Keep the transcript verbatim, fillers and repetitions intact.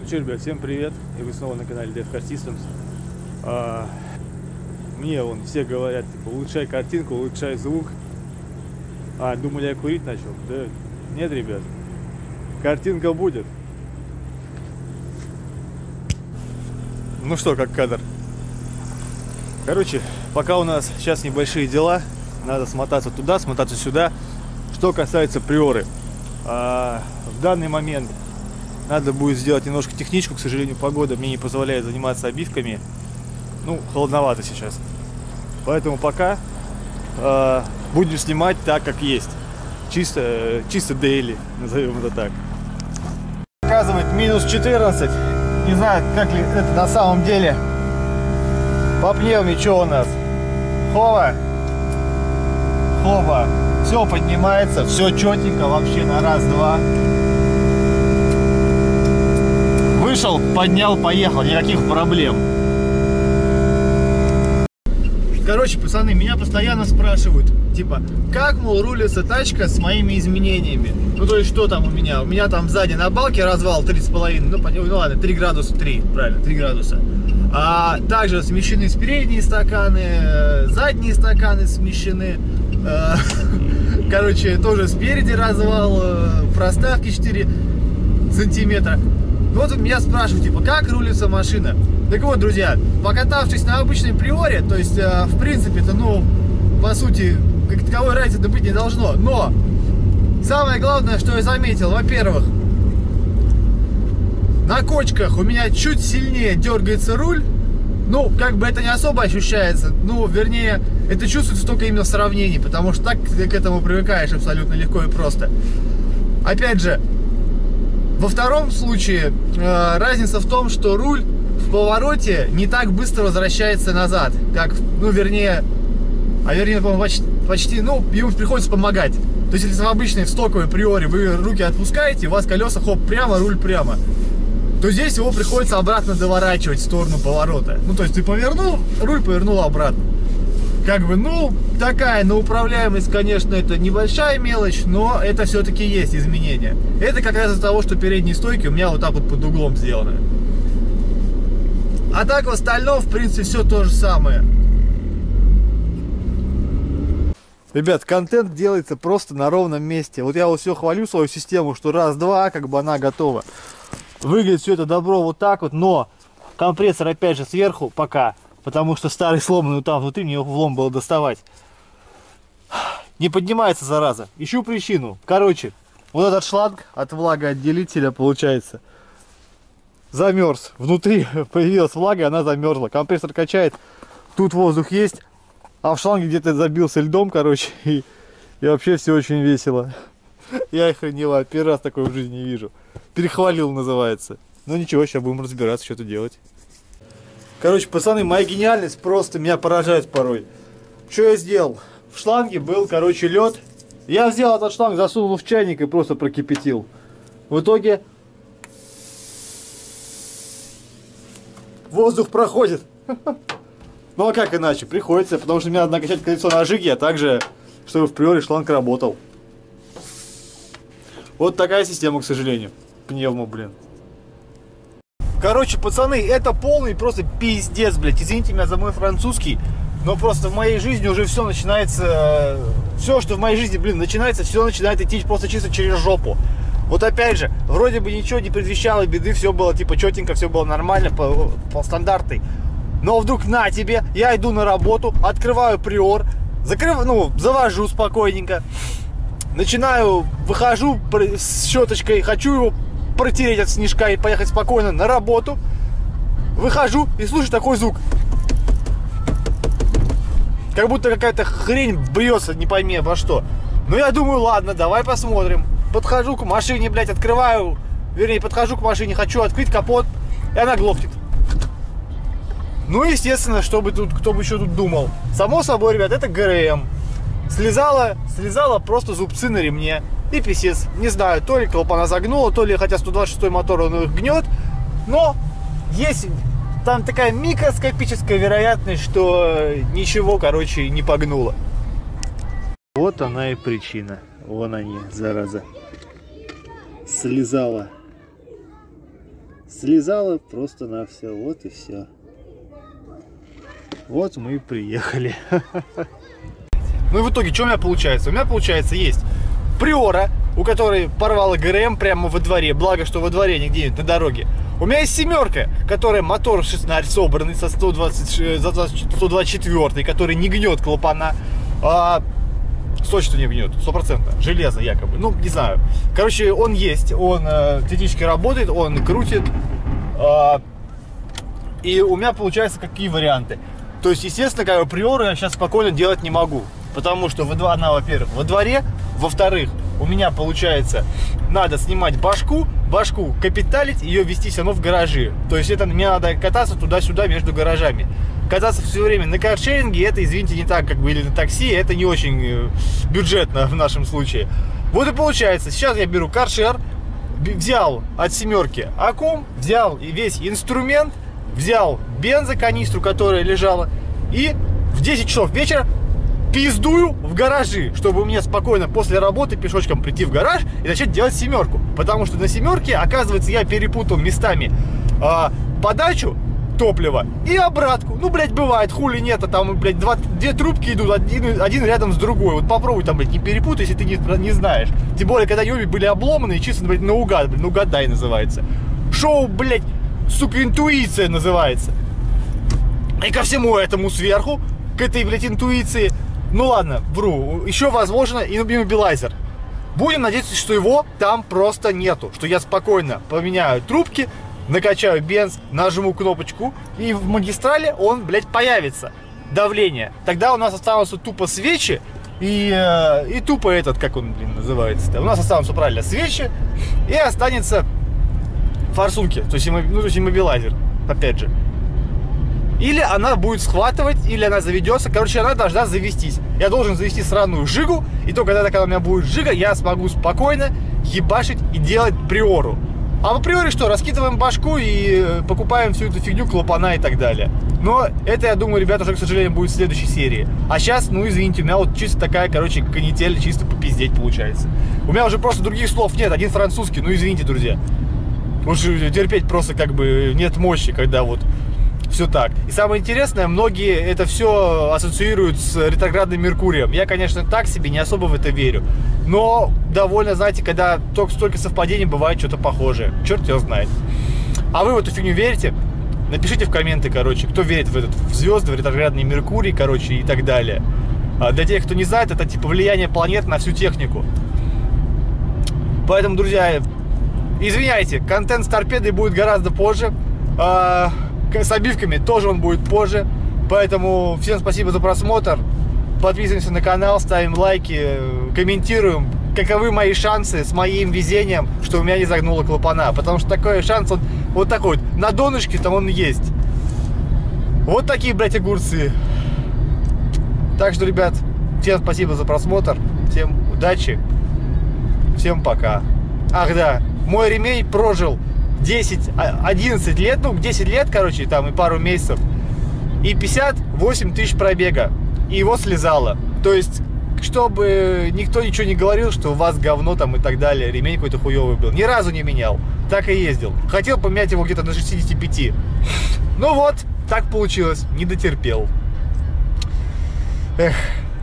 Ну что, ребят, всем привет, и вы снова на канале Dev Car Systems. А, мне вон все говорят, типа, улучшай картинку, улучшай звук. А, думали, я курить начал? Да нет, ребят, картинка будет. Ну что, как кадр. Короче, пока у нас сейчас небольшие дела, надо смотаться туда, смотаться сюда. Что касается приоры, а, в данный момент надо будет сделать немножко техничку. К сожалению, погода мне не позволяет заниматься обивками. Ну, холодновато сейчас. Поэтому пока э, будем снимать так, как есть. Чисто, чисто дейли, назовем это так. Показывает минус четырнадцать. Не знаю, как ли это на самом деле. По пневме что у нас? Хова. Хова. Все поднимается, все четенько вообще на раз-два. Вышел, поднял, поехал, никаких проблем. Короче, пацаны, меня постоянно спрашивают, типа, как, мол, рулится тачка с моими изменениями? Ну, то есть, что там у меня? У меня там сзади на балке развал три с половиной, ну, ну ладно, три градуса, три, правильно, три градуса. А также смещены передние стаканы, задние стаканы смещены. Короче, тоже спереди развал, проставки четыре сантиметра. Вот меня спрашивают, типа, как рулится машина? Так вот, друзья, покатавшись на обычной приоре, то есть, э, в принципе-то, ну, по сути, как таковой разницы быть не должно. Но самое главное, что я заметил, во-первых, на кочках у меня чуть сильнее дергается руль. Ну, как бы это не особо ощущается. Ну, вернее, это чувствуется только именно в сравнении, потому что так ты к этому привыкаешь абсолютно легко и просто. Опять же, во втором случае э, разница в том, что руль в повороте не так быстро возвращается назад, как, ну, вернее, а вернее, по-моему, почти, почти, ну, ему приходится помогать. То есть, если в обычной, в стоковой приоре вы руки отпускаете, у вас колеса, хоп, прямо, руль прямо, то здесь его приходится обратно доворачивать в сторону поворота. Ну, то есть, ты повернул, руль повернул обратно. Как бы, ну, такая, на управляемость, конечно, это небольшая мелочь, но это все-таки есть изменения. Это как раз из-за того, что передние стойки у меня вот так вот под углом сделаны. А так в остальном, в принципе, все то же самое. Ребят, контент делается просто на ровном месте. Вот я вот все хвалю свою систему, что раз-два, как бы она готова. Выглядит все это добро вот так вот, но компрессор опять же сверху пока. Потому что старый сломанный там внутри, мне его влом было доставать. Не поднимается, зараза. Ищу причину. Короче, вот этот шланг от влагоотделителя, получается, замерз. Внутри появилась влага, и она замерзла. Компрессор качает, тут воздух есть, а в шланге где-то забился льдом, короче. И, и вообще все очень весело. Я охренела, первый раз такой в жизни не вижу. Перехвалил, называется. Ну ничего, сейчас будем разбираться, что-то делать. Короче, пацаны, моя гениальность просто меня поражает порой. Что я сделал? В шланге был, короче, лед. Я взял этот шланг, засунул в чайник и просто прокипятил. В итоге воздух проходит. Ну а как иначе? Приходится, потому что мне надо накачать колесо на ожиге, а также, чтобы в приоре шланг работал. Вот такая система, к сожалению. Пневмо, блин. Короче, пацаны, это полный просто пиздец, блядь. Извините меня за мой французский, но просто в моей жизни уже все начинается... Все, что в моей жизни, блин, начинается, все начинает идти просто чисто через жопу. Вот опять же, вроде бы ничего не предвещало беды, все было типа четенько, все было нормально, по, по стандартной. Но вдруг на тебе, я иду на работу, открываю приор, закрываю, ну, завожу спокойненько, начинаю, выхожу с щеточкой, хочу его протереть от снежка и поехать спокойно на работу. Выхожу и слышу такой звук. Как будто какая-то хрень бьется, не пойми обо что. Но я думаю, ладно, давай посмотрим. Подхожу к машине, блядь, открываю. Вернее, подхожу к машине, хочу открыть капот, и она глохнет. Ну, естественно, чтобы тут, кто бы еще тут думал. Само собой, ребят, это ГРМ. Слезала, слезала просто зубцы на ремне. И писец, не знаю, то ли клапана загнула, то ли, хотя сто двадцать шестой мотор, он их гнет. Но есть там такая микроскопическая вероятность, что ничего, короче, не погнуло. Вот она и причина. Вон они, зараза. Слезала. Слезала просто на все. Вот и все. Вот мы и приехали. Ну и в итоге, что у меня получается? У меня получается есть Приора, у которой порвала ГРМ прямо во дворе. Благо, что во дворе, не где-нибудь на дороге. У меня есть семерка, которая мотор шестнадцать собранный со сто двадцать, сто двадцать четыре, который не гнет клапана. А, точно не гнет, сто процентов. Железо якобы. Ну, не знаю. Короче, он есть, он э, теоретически работает, он крутит. Э, и у меня получается какие варианты. То есть, естественно, как бы Приору я сейчас спокойно делать не могу. Потому что она, во-первых, во дворе, во-вторых, у меня получается, надо снимать башку, башку капиталить, ее вести все равно в гаражи. То есть это мне надо кататься туда-сюда между гаражами. Кататься все время на каршеринге, это, извините, не так, как бы, или на такси, это не очень бюджетно в нашем случае. Вот и получается, сейчас я беру каршер, взял от семерки аккум, взял весь инструмент, взял бензоканистру, которая лежала, и в десять часов вечера пиздую в гаражи, чтобы мне спокойно после работы пешочком прийти в гараж и начать делать семерку. Потому что на семерке, оказывается, я перепутал местами э, подачу топлива и обратку. Ну, блядь, бывает, хули нет, а там, блядь, два, две трубки идут, один, один рядом с другой. Вот попробуй там, блядь, не перепутай, если ты не, не знаешь. Тем более, когда обе были обломаны, чисто, блядь, наугад, блядь, наугадай называется. Шоу, блядь, сука, интуиция называется. И ко всему этому сверху, к этой, блядь, интуиции, ну ладно, вру, еще возможно иммобилайзер. Будем надеяться, что его там просто нету. Что я спокойно поменяю трубки, накачаю бенз, нажму кнопочку, и в магистрали он, блядь, появится. Давление. Тогда у нас останутся тупо свечи и, э, и тупо этот, как он, блин, называется-то. У нас останутся, правильно, свечи и останется форсунки, то есть, ну, то есть иммобилайзер, опять же. Или она будет схватывать, или она заведется. Короче, она должна завестись. Я должен завести сраную жигу. И только тогда, когда у меня будет жига, я смогу спокойно ебашить и делать Приору. А в Приоре что? Раскидываем башку и покупаем всю эту фигню, клапана и так далее. Но это, я думаю, ребята, уже, к сожалению, будет в следующей серии. А сейчас, ну, извините, у меня вот чисто такая, короче, канитель, чисто попиздеть получается. У меня уже просто других слов нет. Один французский, ну, извините, друзья. Уж терпеть просто как бы нет мощи, когда вот все так. И самое интересное, многие это все ассоциируют с ретроградным Меркурием. Я, конечно, так себе не особо в это верю. Но довольно, знаете, когда только столько совпадений, бывает что-то похожее. Черт его знает. А вы в эту фигню верите? Напишите в комменты, короче, кто верит в этот в звезды, в ретроградный Меркурий, короче, и так далее. А для тех, кто не знает, это типа влияние планет на всю технику. Поэтому, друзья, извиняйте, контент с торпедой будет гораздо позже. А с обивками тоже он будет позже. Поэтому всем спасибо за просмотр. Подписываемся на канал, ставим лайки, комментируем, каковы мои шансы с моим везением, что у меня не загнуло клапана. Потому что такой шанс, он вот такой вот, на донышке там он есть. Вот такие, блядь, огурцы. Так что, ребят, всем спасибо за просмотр. Всем удачи. Всем пока. Ах да, мой ремень прожил десять, одиннадцать лет, ну десять лет, короче, там и пару месяцев, и пятьдесят восемь тысяч пробега, и его слезало. То есть, чтобы никто ничего не говорил, что у вас говно там и так далее, ремень какой-то хуёвый был, ни разу не менял, так и ездил. Хотел поменять его где-то на шестидесяти пяти, ну вот, так получилось, не дотерпел. Эх.